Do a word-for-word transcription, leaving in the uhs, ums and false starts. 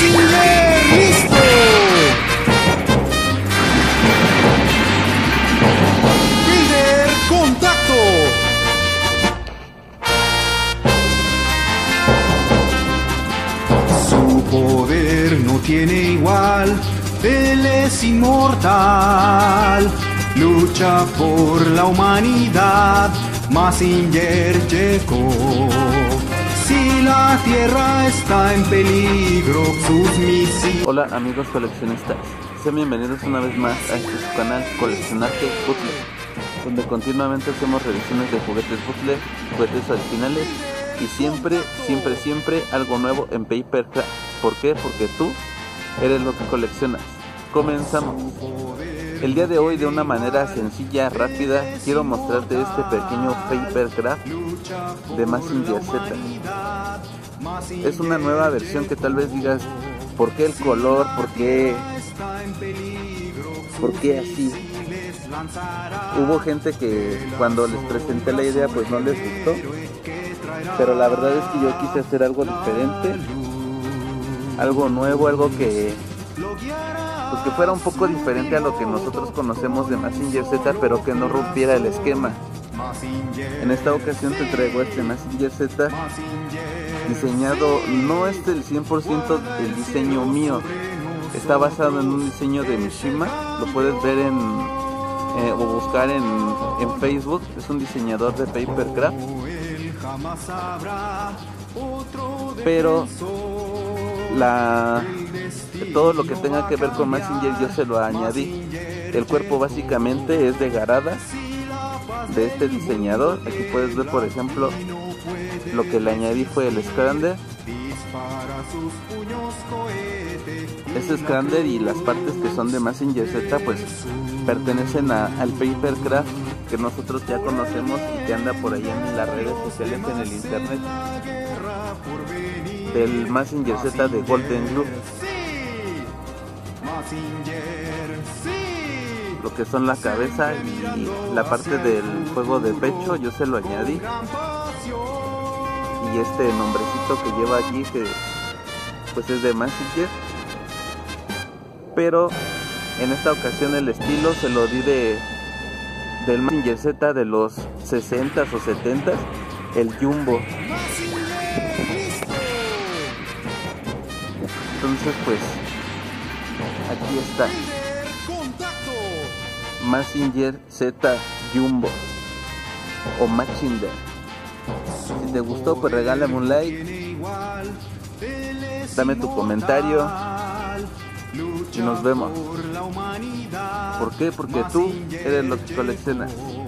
Mazinger, listo. Builder, contacto. Su poder no tiene igual, él es inmortal. Lucha por la humanidad, Mazinger llegó. Si la tierra está en peligro, sus misiles... Hola amigos coleccionistas, sean bienvenidos una vez más a este su canal Coleccionarte Puzzle, donde continuamente hacemos revisiones de juguetes puzzle, juguetes originales y siempre, siempre, siempre algo nuevo en Papercraft. ¿Por qué? Porque tú eres lo que coleccionas. Comenzamos. El día de hoy, de una manera sencilla, rápida, quiero mostrarte este pequeño Papercraft de Mazinger Z. Es una nueva versión que tal vez digas, ¿por qué el color? ¿Por qué? ¿Por qué así? Hubo gente que cuando les presenté la idea pues no les gustó, pero la verdad es que yo quise hacer algo diferente, algo nuevo, algo que pues que fuera un poco diferente a lo que nosotros conocemos de Mazinger Z, pero que no rompiera el esquema. En esta ocasión te traigo este Mazinger Z diseñado, no es del cien por ciento el diseño mío, está basado en un diseño de Mishima, lo puedes ver en eh, o buscar en, en Facebook, es un diseñador de Papercraft, pero la todo lo que tenga que ver con Mazinger yo se lo añadí. El cuerpo básicamente es de Garada, de este diseñador. Aquí puedes ver, por ejemplo, lo que le añadí fue el Scrander. Este Scrander y las partes que son de Mazinger Z pues pertenecen a, al Papercraft que nosotros ya conocemos y que anda por ahí en las redes sociales, en el internet, del Mazinger Z de Golden Glue. Lo que son la cabeza y la parte del juego de pecho yo se lo añadí, y este nombrecito que lleva aquí que pues es de Mazinger, pero en esta ocasión el estilo se lo di de del Mazinger Z de los sesentas o setentas, el Jumbo. Entonces pues aquí está Mazinger Z Jumbo o Mazinger. Si te gustó pues regálame un like, dame tu comentario y nos vemos. ¿Por qué? Porque tú eres lo que coleccionas.